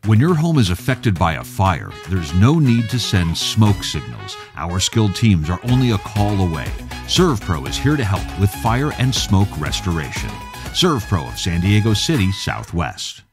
When your home is affected by a fire, there's no need to send smoke signals. Our skilled teams are only a call away. SERVPRO is here to help with fire and smoke restoration. SERVPRO of San Diego City, Southwest.